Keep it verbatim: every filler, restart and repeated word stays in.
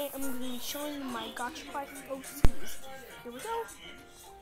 I am going to be showing you my Gotcha five O Cs. Here we go.